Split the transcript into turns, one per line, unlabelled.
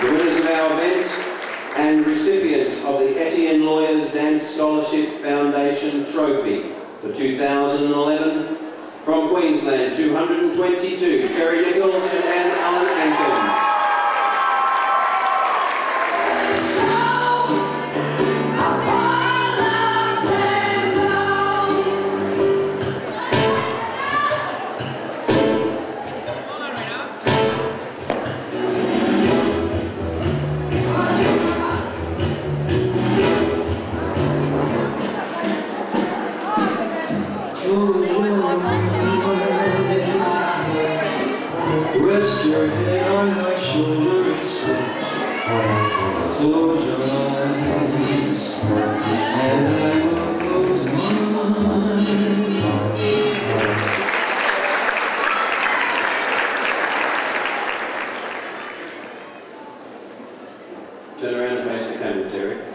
The winners of our event and recipients of the Etienne Lawyers Dance Scholarship Foundation Trophy for 2011 from Queensland, 222, Terry Nicholls and Alan Ankins.
Rest your head on my shoulder and say, close your eyes, and I will close mine.
Turn around and face the camera, Terry.